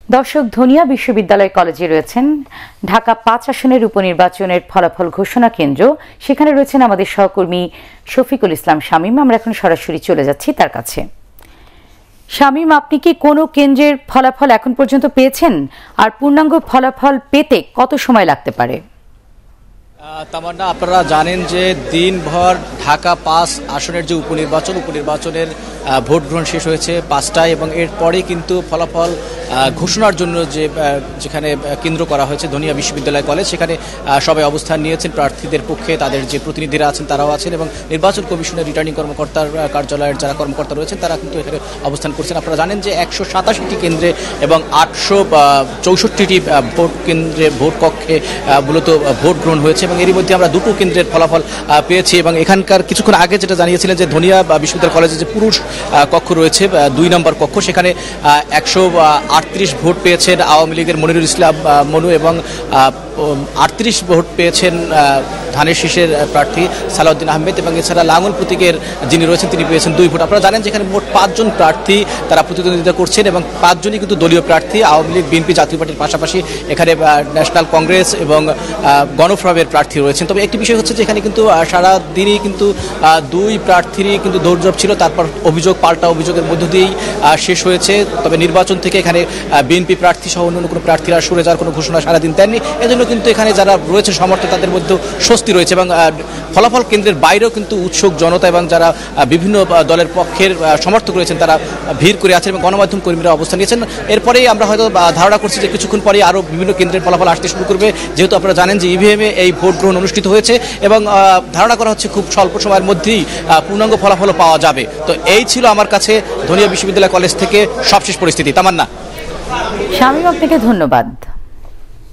দর্শক, ধনিয়া বিশ্ববিদ্যালয় কলেজে রয়েছেন ঢাকা ৫ আসনের উপনির্বাচনের ফলাফল ঘোষণা কেন্দ্র। সেখানে রয়েছেন আমাদের সহকর্মী শফিকুল ইসলাম শামীম। আমরা এখন সরাসরি চলে যাচ্ছি তার কাছে। শামীম, আপনি কি কোনো কেন্দ্রের ফলাফল এখন পর্যন্ত পেয়েছেন? আর পূর্ণাঙ্গ ফলাফল পেতে কত সময় লাগতে পারে? তামান্না, আপনারা জানেন যে দিনভর ঢাকা ৫ আসনের যে উপনির্বাচনের ভোট গ্রহণ শেষ হয়েছে ৫টায় এবং এরপরে কিন্তু ফলাফল ঘোষণার জন্য যেখানে কেন্দ্র করা হয়েছে ধনিয়া বিশ্ববিদ্যালয় কলেজ, সেখানে সবাই অবস্থান নিয়েছেন। প্রার্থীদের পক্ষে তাদের যে প্রতিনিধিরা আছেন তারাও আছেন এবং নির্বাচন কমিশনের রিটার্নিং কর্মকর্তার কার্যালয়ের যারা কর্মকর্তা রয়েছেন তারা কিন্তু এখানে অবস্থান করছেন। আপনারা জানেন যে ১৮৭টি কেন্দ্রে এবং ৮৬৪টি ভোট কেন্দ্রে ভোট কক্ষে মূলত ভোট গ্রহণ হয়েছে এবং এরই মধ্যে আমরা দুটো কেন্দ্রের ফলাফল পেয়েছি এবং এখানকার কিছুক্ষণ আগে যেটা জানিয়েছিলেন যে ধনিয়া বিশ্ববিদ্যালয় কলেজে যে পুরুষ কক্ষ রয়েছে ২ নম্বর কক্ষ, সেখানে ১৩৮ ভোট পেয়েছেন আওয়ামী লীগের মনিরুল ইসলাম মনু এবং ৩৮ ভোট পেয়েছেন ধানের শীষের প্রার্থী সালাউদ্দিন আহমেদ এবং এছাড়া লাঙ্গল প্রতীকের যিনি রয়েছেন তিনি পেয়েছেন ২ ভোট। আপনারা জানেন যেখানে মোট ৫ জন প্রার্থী তারা প্রতিদ্বন্দ্বিতা করছেন এবং ৫ জনই কিন্তু দলীয় প্রার্থী। আওয়ামী লীগ, বিএনপি, জাতীয় পার্টির পাশাপাশি এখানে ন্যাশনাল কংগ্রেস এবং গণফোরামের প্রার্থী রয়েছেন। তবে একটি বিষয় হচ্ছে যে এখানে কিন্তু সারা দিনই কিন্তু ২ প্রার্থীরই কিন্তু দৌড়ঝাঁপ ছিল, তারপর পাল্টা অভিযোগের মধ্য দিয়েই শেষ হয়েছে। তবে নির্বাচন থেকে এখানে বিএনপি প্রার্থী সহ অন্য কোনো প্রার্থীরা সরে যাওয়ার কোনো ঘোষণা সারাদিন দেননি। এজন্য কিন্তু এখানে যারা রয়েছে সমর্থক তাদের মধ্যে স্বস্তি রয়েছে এবং ফলাফল কেন্দ্রের বাইরেও কিন্তু উৎসুক জনতা এবং যারা বিভিন্ন দলের পক্ষের সমর্থক রয়েছেন তারা ভিড় করে আছেন এবং গণমাধ্যম কর্মীরা অবস্থান নিয়েছেন। এরপরেই আমরা হয়তো ধারণা করছি যে কিছুক্ষণ পরে আরও বিভিন্ন কেন্দ্রের ফলাফল আসতে শুরু করবে, যেহেতু আপনারা জানেন যে ইভিএমে এই ভোট গ্রহণ অনুষ্ঠিত হয়েছে এবং ধারণা করা হচ্ছে খুব স্বল্প সময়ের মধ্যেই পূর্ণাঙ্গ ফলাফলও পাওয়া যাবে। তো এই ছিল আমার কাছে ধনিয়া বিশ্ববিদ্যালয় কলেজ থেকে সবশেষ পরিস্থিতি। তামান্না। শামীম, আপনাকে ধন্যবাদ।